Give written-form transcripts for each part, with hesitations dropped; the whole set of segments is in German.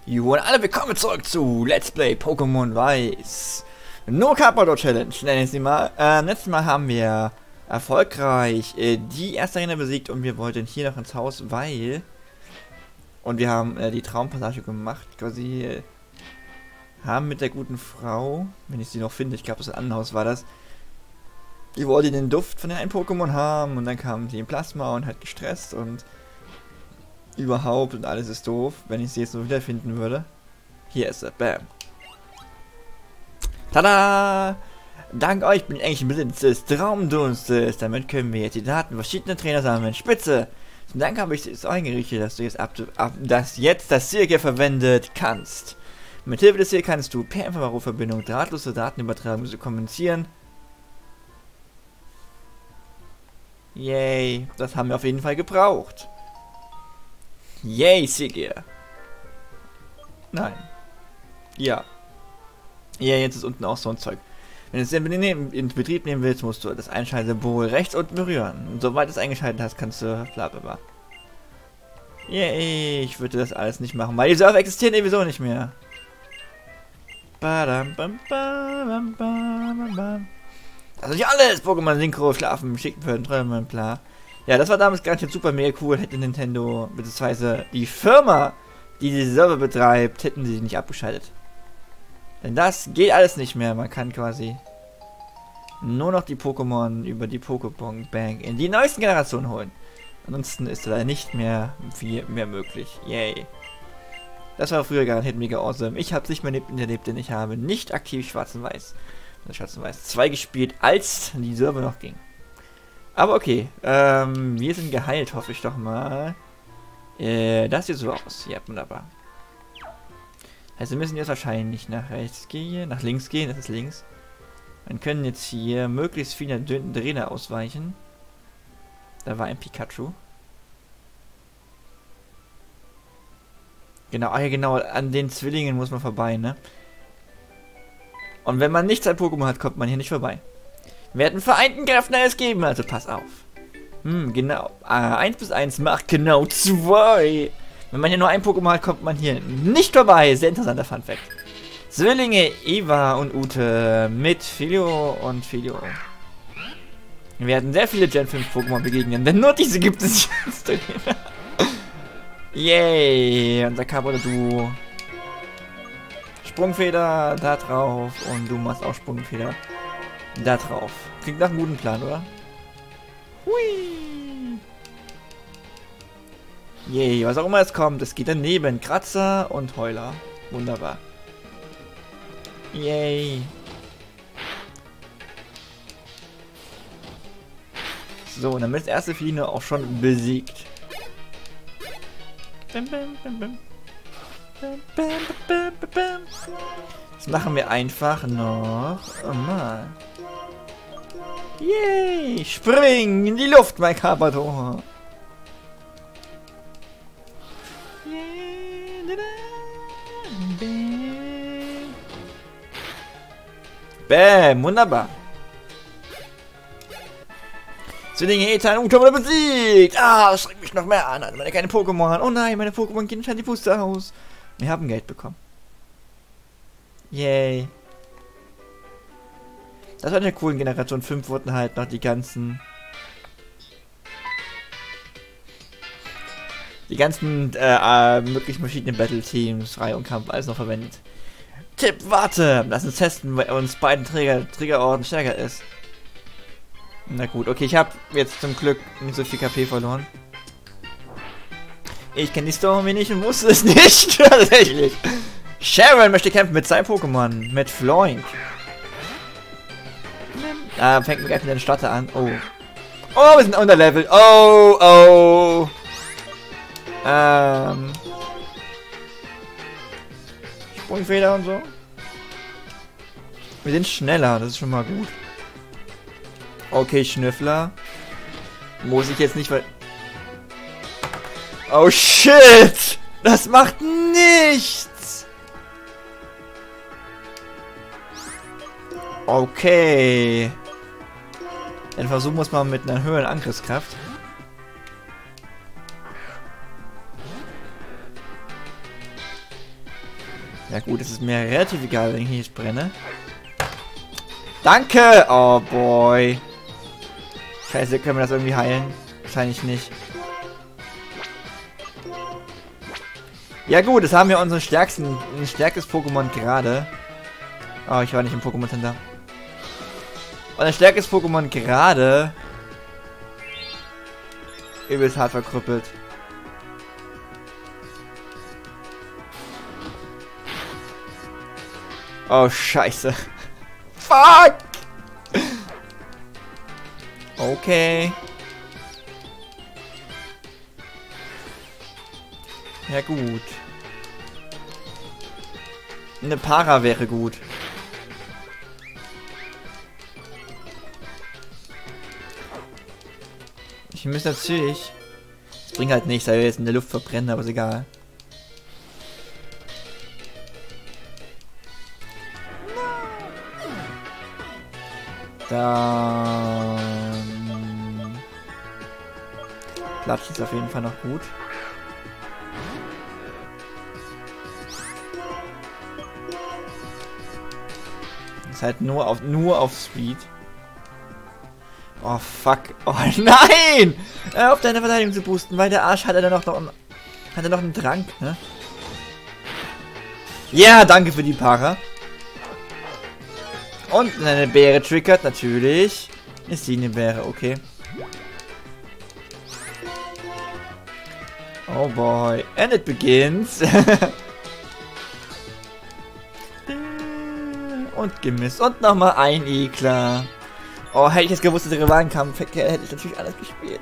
Jo, und alle willkommen zurück zu Let's Play Pokémon Weiß. No Carpador Challenge, nenne ich sie mal. Letztes Mal haben wir erfolgreich die erste Arena besiegt und wir wollten hier noch ins Haus, weil... Und wir haben die Traumpassage gemacht, quasi... haben mit der guten Frau, wenn ich sie noch finde, ich glaube das Anhaus war das, die wollte den Duft von den einen Pokémon haben und dann kam sie in Plasma und hat gestresst und... überhaupt und alles ist doof, wenn ich sie jetzt so wiederfinden würde. Hier ist sie, bam. Tada! Dank euch bin ich eigentlich im Besitz des Traumdunstes. Damit können wir jetzt die Daten verschiedener Trainer sammeln. Spitze! Zum Dank habe ich es eingerichtet, dass du jetzt das Circle verwendet kannst. Mit Hilfe des Circle kannst du per Infrarotverbindung drahtlose Daten übertragen, um zu kommunizieren. Yay, das haben wir auf jeden Fall gebraucht. Yay, Sigir. Nein. Ja. Ja, jetzt ist unten auch so ein Zeug. Wenn du es in Betrieb nehmen willst, musst du das Einschaltsymbol rechts unten berühren. Und sobald du es eingeschaltet hast, kannst du blablabla. Yay, ich würde das alles nicht machen, weil die Server existieren sowieso nicht mehr. Also nicht alles Pokémon Synchro, Schlafen, Schicken, Träumen, bla. Ja, das war damals garantiert super mega cool, hätte Nintendo, beziehungsweise die Firma, die diese Server betreibt, hätten sie nicht abgeschaltet. Denn das geht alles nicht mehr, man kann quasi nur noch die Pokémon über die Pokémon Bank in die neuesten Generationen holen. Ansonsten ist da nicht mehr viel mehr möglich. Yay. Das war früher garantiert mega awesome. Ich habe es nicht mehr erlebt, denn ich habe nicht aktiv Schwarz und Weiß, Schwarz und Weiß 2 gespielt, als die Server noch ging. Aber okay, wir sind geheilt, hoffe ich doch mal. Das sieht so aus. Ja, wunderbar. Also wir müssen jetzt wahrscheinlich nach rechts gehen, nach links gehen, das ist links. Wir können jetzt hier möglichst viele Trainer ausweichen. Da war ein Pikachu. Genau, ah ja genau, an den Zwillingen muss man vorbei, ne? Und wenn man nichts an Pokémon hat, kommt man hier nicht vorbei. Wir werden vereinten Kräften alles geben, also pass auf. Genau. 1 bis 1 macht genau 2. Wenn man hier nur ein Pokémon hat, kommt man hier nicht vorbei. Sehr interessanter Funfact. Zwillinge Eva und Ute mit Filio und Filio. Wir werden sehr viele Gen 5 Pokémon begegnen, denn nur diese gibt es jetzt. Yay, unser Carpador. Sprungfeder da drauf und du machst auch Sprungfeder da drauf. Klingt nach einem guten Plan, oder? Hui! Yay, was auch immer es kommt, es geht daneben. Kratzer und Heuler. Wunderbar. Yay! So, und dann ist das erste Fliege auch schon besiegt. Das machen wir einfach noch mal. Yay! Spring in die Luft, mein Carpador! Bäm! Wunderbar! Zwillinge Ethan und wurde besiegt! Ah, das strengt mich noch mehr an. Also meine keine Pokémon. Oh nein, meine Pokémon gehen anscheinend die Puste aus. Wir haben Geld bekommen. Yay! Das war eine coole Generation 5, wurden halt noch die ganzen möglichen verschiedenen Battle Teams, Reihe und Kampf, alles noch verwendet. Tipp, warte! Lass uns testen, wer uns beiden Triggerorden stärker ist. Na gut, okay, ich habe jetzt zum Glück nicht so viel KP verloren. Ich kenne die Stormy nicht und wusste es nicht. Tatsächlich. Sharon möchte kämpfen mit seinem Pokémon, mit Floink. Fängt mir gleich mit der Statte an. Oh. Oh, wir sind unterlevelt. Oh, oh. Sprungfeder und so. Wir sind schneller, das ist schon mal gut. Okay, Schnüffler. Muss ich jetzt nicht, weil... Oh, shit! Das macht nichts! Okay. Dann versuchen wir es mal mit einer höheren Angriffskraft. Ja gut, es ist mir relativ egal, wenn ich hier jetzt brenne. Danke! Oh boy. Scheiße, können wir das irgendwie heilen? Wahrscheinlich nicht. Ja gut, das haben wir unseren stärkstes Pokémon gerade. Oh, ich war nicht im Pokémon Center. Unser stärkstes Pokémon gerade übelst hart verkrüppelt. Oh, scheiße. Fuck! Okay. Ja gut. Eine Para wäre gut. Ich müsste natürlich... Das bringt halt nichts, weil wir jetzt in der Luft verbrennen, aber ist egal. Dann... Platsch ist auf jeden Fall noch gut. Ist halt nur auf Speed. Oh fuck. Oh nein! Auf deine Verteidigung zu boosten, weil der Arsch hat er noch einen Trank, ne? Ja, danke für die Para. Und eine Beere triggert natürlich. Ist sie eine Beere, okay. Oh boy. And it begins. Und gemisst. Und nochmal ein Eklar. Oh, hätte ich jetzt gewusst, dass der Rivalenkampf hätte ich natürlich alles gespielt.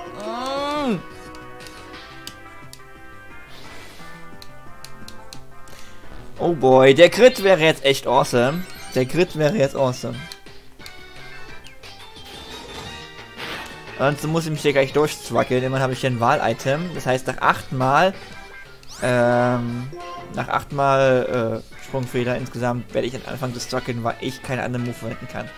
Oh boy, der Crit wäre jetzt echt awesome. Der Crit wäre jetzt awesome. Und so muss ich mich hier gleich durchzwackeln. Immerhin habe ich hier ein Wahl-Item. Das heißt, nach 8 Mal Sprungfeder insgesamt werde ich dann anfangen zu struggeln, weil ich keine anderen Move verwenden kann.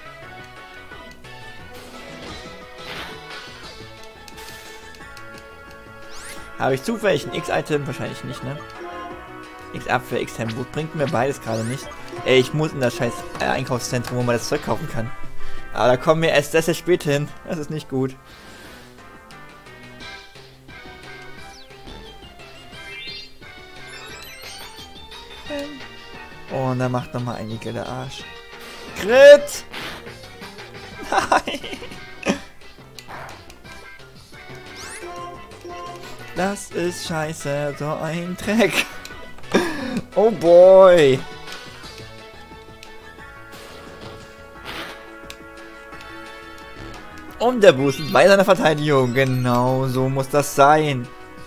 Habe ich zufällig ein X-Item? Wahrscheinlich nicht, ne? X-Apfel, X-Tempo. Bringt mir beides gerade nicht. Ey, ich muss in das scheiß Einkaufszentrum, wo man das Zeug kaufen kann. Aber da kommen wir erst sehr spät hin. Das ist nicht gut. Oh, und da macht nochmal einige der Arsch. Crit! Nein! Das ist scheiße, so ein Dreck. Oh boy. Und der boostet bei seiner Verteidigung. Genau, so muss das sein.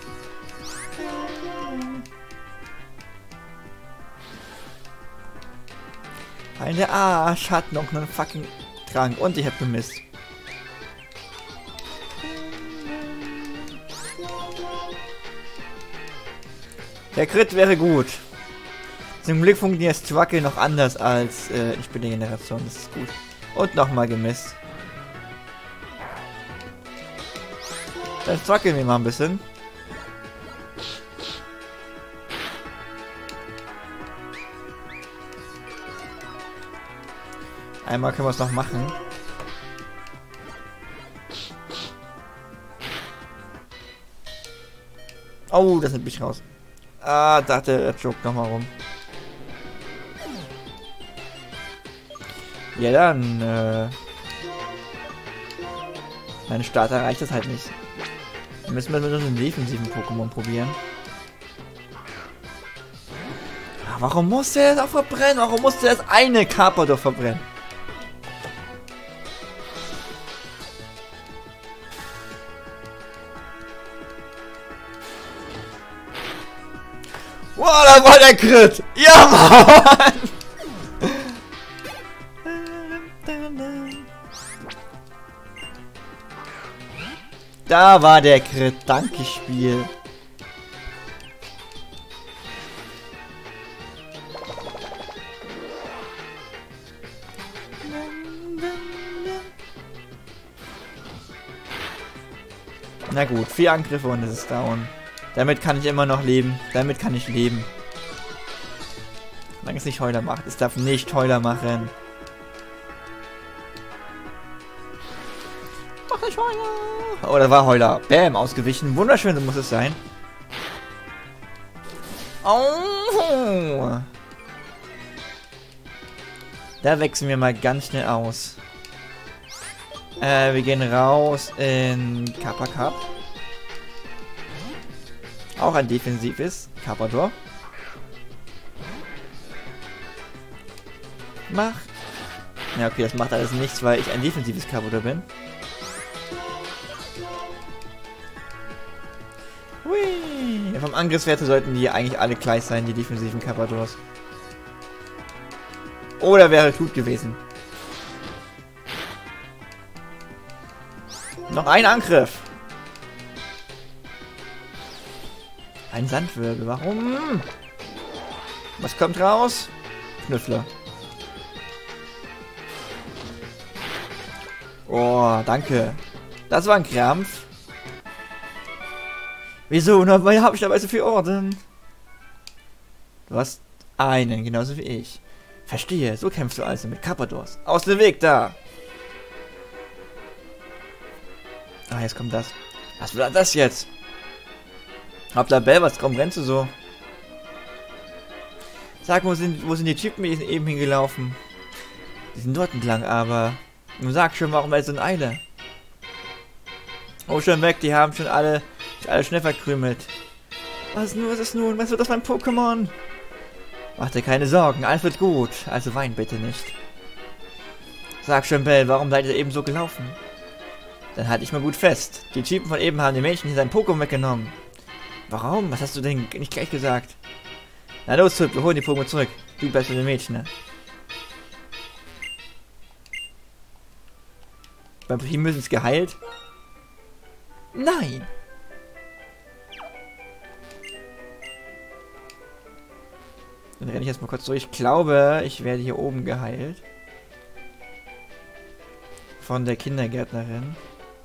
Weil der Arsch hat noch einen fucking Trank. Und ich hab gemisst. Der Crit wäre gut. Zum Glück funktioniert Struggle noch anders als ich bin die Generation. Das ist gut. Und nochmal gemisst. Dann struggeln wir mal ein bisschen. Einmal können wir es noch machen. Oh, das nimmt mich raus. Ah, dachte, er jogt nochmal rum. Ja, dann, mein Starter reicht das halt nicht. Dann müssen wir mit unseren defensiven Pokémon probieren. Ah, warum muss der das auch verbrennen? Warum muss der das eine Carpador verbrennen? Wow, da war der Crit! Ja, Mann! Da war der Crit. Danke, Spiel. Na gut, 4 Angriffe und es ist down. Damit kann ich immer noch leben. Damit kann ich leben. Solange es nicht Heuler macht. Es darf nicht Heuler machen. Mach nicht Heuler. Oh, da war Heuler. Bam, ausgewichen. Wunderschön, so muss es sein. Oh. Da wechseln wir mal ganz schnell aus. Wir gehen raus in Kappa Cup. Auch ein defensives Carpador. Macht. Ja, okay, das macht alles nichts, weil ich ein defensives Carpador bin. Hui. Ja, vom Angriffswerte sollten die eigentlich alle gleich sein, die defensiven Carpadors. Oder wäre gut gewesen. Noch ein Angriff. Ein Sandwirbel. Warum? Was kommt raus? Knüffler. Oh, danke. Das war ein Krampf. Wieso? Na, weil habe ich dabei so viel Orden. Du hast einen, genauso wie ich. Verstehe, so kämpfst du also mit Carpadors. Aus dem Weg da! Ah, jetzt kommt das. Was war das jetzt? Hoppla Bell, was kaum rennst du so? Sag, wo sind die Typen eben hingelaufen? Die sind dort entlang, aber... Nun sag schon, warum ist so eine Eile? Oh, schon weg, die haben schon alle schnell verkrümelt. Was ist nun? Was wird das mein Pokémon? Mach dir keine Sorgen, alles wird gut. Also wein bitte nicht. Sag schon, Bell, warum seid ihr eben so gelaufen? Dann halte ich mal gut fest. Die Typen von eben haben den Mädchen hier sein Pokémon weggenommen. Warum? Was hast du denn nicht gleich gesagt? Na los, Zip, wir holen die Pokémon zurück. Du bleibst mit den Mädchen, ne? Beim Primus ist geheilt? Nein! Dann renne ich jetzt mal kurz durch. Ich glaube, ich werde hier oben geheilt. Von der Kindergärtnerin.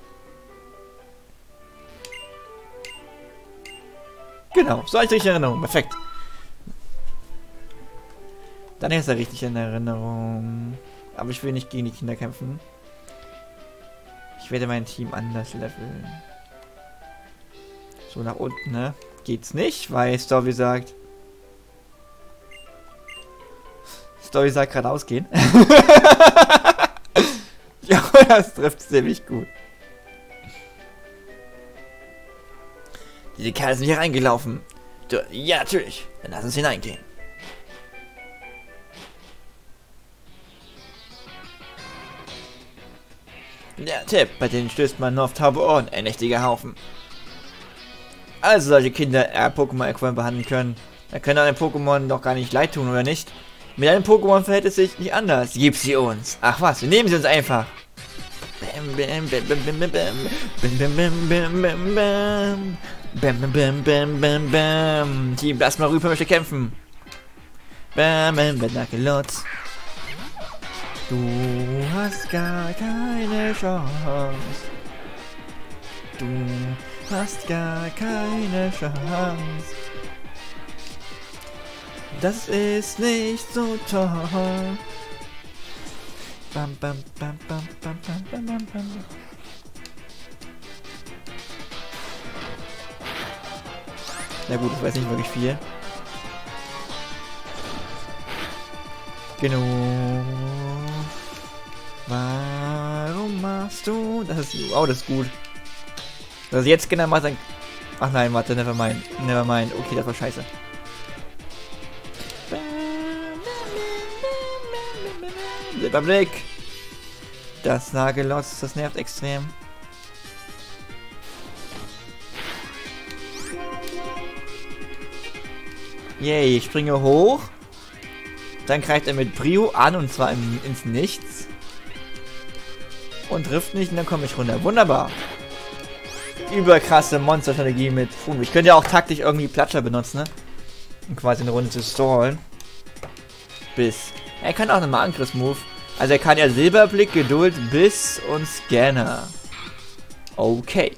Genau, so habe ich richtig in Erinnerung. Perfekt. Dann ist er richtig in Erinnerung. Aber ich will nicht gegen die Kinder kämpfen. Ich werde mein Team anders leveln. So, nach unten, ne? Geht's nicht, weil Story sagt... Story sagt geradeaus gehen. Ja, das trifft ziemlich gut. Diese Kerle sind hier reingelaufen. Ja, natürlich. Dann lass uns hineingehen. Der Tipp, bei denen stößt man nur auf taube Ohren, ein mächtiger Haufen. Also solche Kinder Pokémon behandeln können. Da können einem Pokémon doch gar nicht leid tun, oder nicht? Mit einem Pokémon verhält es sich nicht anders. Gib sie uns. Ach was, wir nehmen sie uns einfach. Bam, bam, bam, bam, bam, bam, bam, bam, bam, bam. Bam, bam, bam, bam, bam, bam. Team Plasma Rüper möchte kämpfen. Bam, bam, bam, Nakelotz. Du hast gar keine Chance. Du hast gar keine Chance. Das ist nicht so toll. Bam, bam, bam, bam, bam, bam, bam, bam, bam. Na gut, das weiß nicht wirklich viel. Genau. Warum machst du das? Oh, das ist gut. Dass ich jetzt genau macht, dann... Ach nein, warte, nevermind. Nevermind. Okay, das war scheiße. Silberblick. Das Nagelotz, das nervt extrem. Yay, ich springe hoch. Dann greift er mit Brio an und zwar ins Nichts. Und trifft nicht und dann komme ich runter. Wunderbar. Überkrasse Monster-Strategie mit Fuhn. Ich könnte ja auch taktisch irgendwie Platscher benutzen, ne? Um quasi eine Runde zu stallen. Biss. Er kann auch nochmal Angriffsmove. Also er kann ja Silberblick, Geduld, Biss und Scanner. Okay.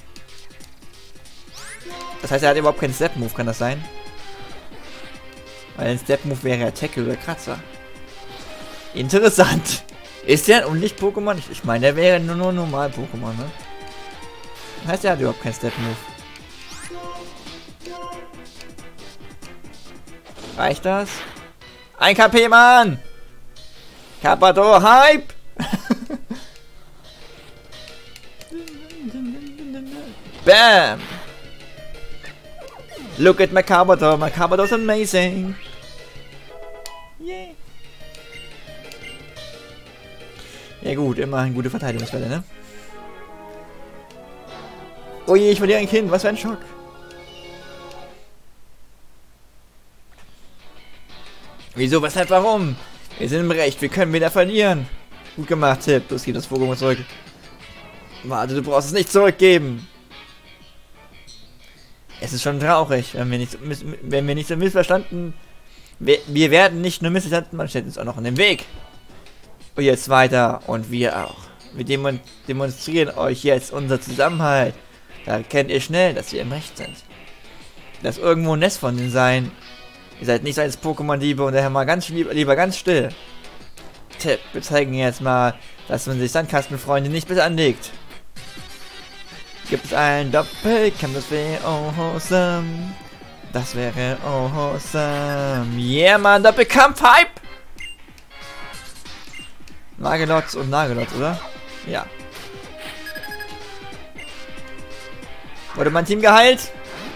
Das heißt, er hat überhaupt keinen Step-Move, kann das sein? Weil ein Step-Move wäre ja Tackle oder Kratzer. Interessant. Ist der ein Unlicht-Pokémon? Ich meine, der wäre nur normal Pokémon, ne? Heißt, er hat überhaupt kein Step-Move. Reicht das? 1 KP, Mann! Carpador, Hype! Bam! Look at my Carpador. My Carpador is amazing. Yeah. Ja gut, immerhin gute Verteidigungswelle, ne? Oh je, ich verliere ein Kind. Was für ein Schock. Wieso, weshalb, warum? Wir sind im Recht. Wir können wieder verlieren. Gut gemacht, Tipp. Los, gib das Pokémon zurück. Warte, du brauchst es nicht zurückgeben. Es ist schon traurig, wenn wir nicht so missverstanden... Wir werden nicht nur missverstanden, man stellt uns auch noch in den Weg. Und jetzt weiter. Und wir auch. Wir demonstrieren euch jetzt unser Zusammenhalt. Da erkennt ihr schnell, dass wir im Recht sind. Dass irgendwo ein Nest von denen sein. Ihr seid nicht so als Pokémon-Liebe und daher mal lieber ganz still. Tipp, wir zeigen jetzt mal, dass man sich Sandkastenfreunde nicht bis anlegt. Gibt es einen Doppelkampf, das wäre awesome. Das wäre awesome. Yeah, man, Doppelkampf-Hype! Nagelotz und Nagelotz, oder? Ja. Wurde mein Team geheilt?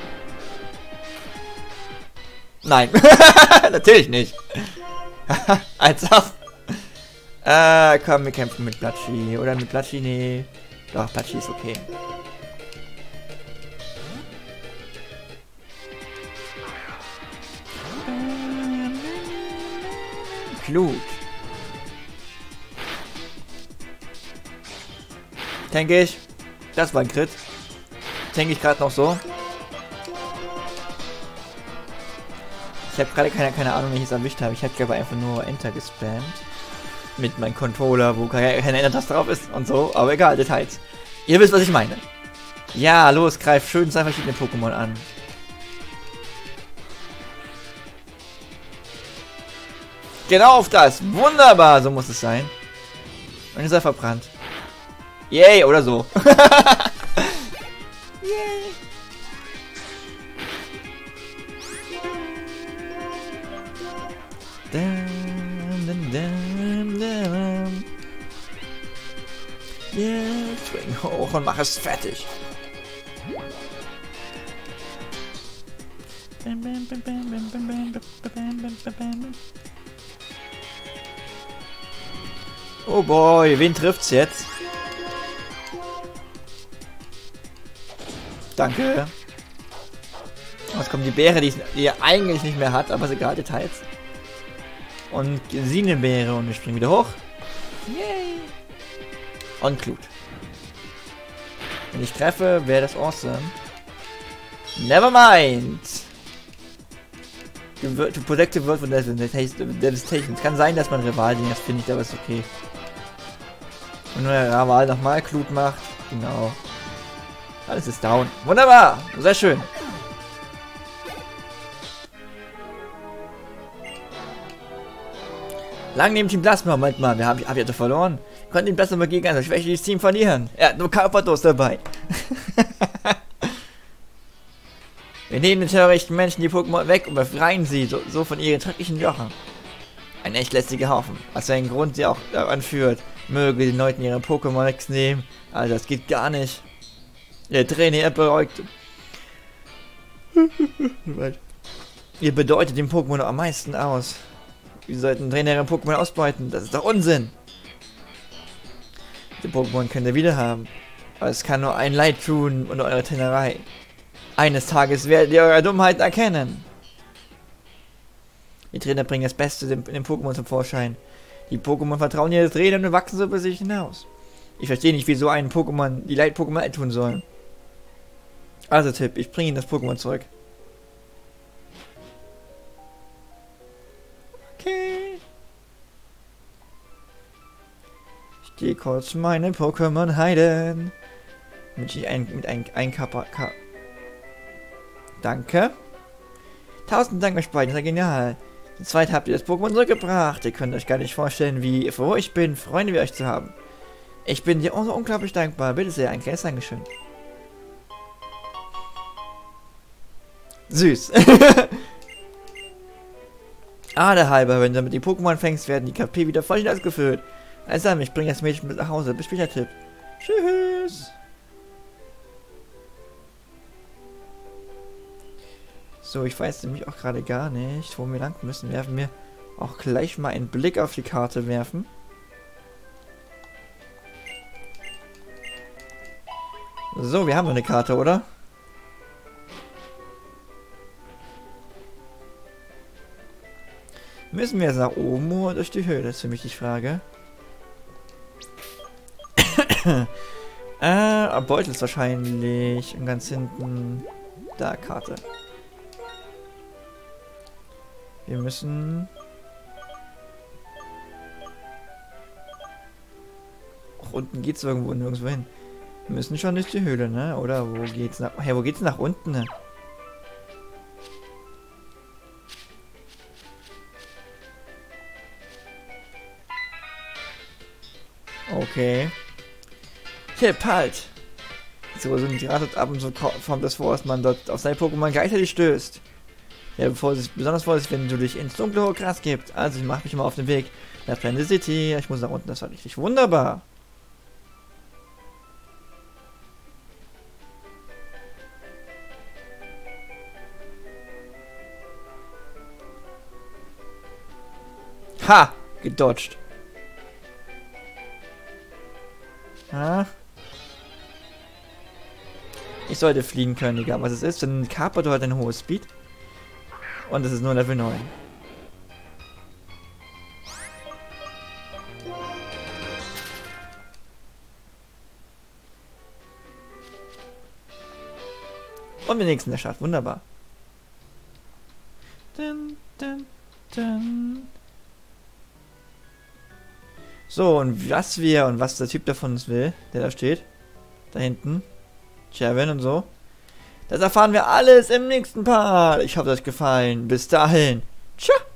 Nein. Natürlich nicht. Als ob. Komm, wir kämpfen mit Platschi. Oder mit Platschi? Nee. Doch, Platschi ist okay. Glut. Denke ich. Das war ein Crit. Denke ich gerade noch so. Ich habe gerade keine Ahnung, wie ich es erwischt habe. Ich habe glaube einfach nur Enter gespammt. Mit meinem Controller, wo keine Enter-Taste drauf ist und so. Aber egal, Details. Ihr wisst, was ich meine. Ja, los, greif schön 2 verschiedene Pokémon an. Genau auf das. Wunderbar, so muss es sein. Und ist er verbrannt. Yay, oder so. Yay. Yeah, spring hoch und mach es fertig. Oh boy, wen trifft's jetzt? Danke. Jetzt kommt die Beere, die er eigentlich nicht mehr hat, aber ist egal, Details. Und Sinenbeere und wir springen wieder hoch. Yay! Und Glut. Wenn ich treffe, wäre das awesome. Never mind! To protect the world from devastation. Es kann sein, dass man Rival-Ding das findet, aber ist okay. Und wenn der Rival nochmal Glut macht, genau. Alles ist down. Wunderbar! Sehr schön. Lang neben Team Plasma, Moment mal, wir haben ja verloren. Konnten den Plasma gegen ein schwächeres Team verlieren. Ja, nur Carpador dabei. Wir nehmen den terroristischen Menschen die Pokémon weg und befreien sie so von ihren schrecklichen Jochen. Ein echt lästiger Haufen, was seinen Grund sie auch anführt. Möge den Leuten ihre Pokémon wegnehmen. Also das geht gar nicht. Der Trainer beruhigt. Ihr bedeutet dem Pokémon am meisten aus. Wir sollten Trainer ihre Pokémon ausbeuten. Das ist doch Unsinn. Die Pokémon könnt ihr wieder haben. Aber es kann nur ein Leid tun und eure Trainerei. Eines Tages werdet ihr eure Dummheit erkennen. Die Trainer bringen das Beste in den Pokémon zum Vorschein. Die Pokémon vertrauen ihren Trainern und wachsen so über sich hinaus. Ich verstehe nicht, wieso ein Pokémon die Leid-Pokémon tun sollen. Also Tipp, ich bringe Ihnen das Pokémon zurück. Okay. Ich gehe kurz meine Pokémon heilen. Mit ein Kappa. Danke. 1000 Dank, euch beiden, das ist ja genial. Zu zweit habt ihr das Pokémon zurückgebracht. Ihr könnt euch gar nicht vorstellen, wie froh ich bin, Freunde wie euch zu haben. Ich bin dir so unglaublich dankbar. Bitte sehr, ein kleines Dankeschön. Süß. Halber, wenn du damit die Pokémon fängst, werden die KP wieder voll ausgefüllt. Also, ich bringe das Mädchen mit nach Hause. Bis später, Tipp. Tschüss. So, ich weiß nämlich auch gerade gar nicht, wo wir lang müssen. Werden wir auch gleich mal einen Blick auf die Karte werfen. So, wir haben noch eine Karte, oder? Müssen wir jetzt nach oben oder durch die Höhle? Das ist für mich die Frage. Beutel ist wahrscheinlich. Und ganz hinten. Da, Karte. Wir müssen. Auch unten geht's irgendwo nirgendwo hin. Wir müssen schon durch die Höhle, ne? Oder wo geht's nach. Hey, wo geht's nach unten, ne? Okay. Tipp, halt! So sind gerade ab und zu kommt es vor, dass man dort auf seine Pokémon gleichzeitig stößt. Ja, besonders vorsichtig, wenn du dich ins dunkle hohe Gras gibst. Also ich mache mich mal auf den Weg nach Planet City. Ich muss nach unten, das war richtig wunderbar. Ha! Gedodged. Ha? Ich sollte fliegen können, egal was es ist. Dann kapert halt ein hohes Speed. Und es ist nur Level 9. Und wir nächsten der Stadt. Wunderbar. Dun, dun, dun. So, und was der Typ da von uns will, der da steht. Da hinten. Chervin und so. Das erfahren wir alles im nächsten Part. Ich hoffe, es hat euch gefallen. Bis dahin. Tschüss.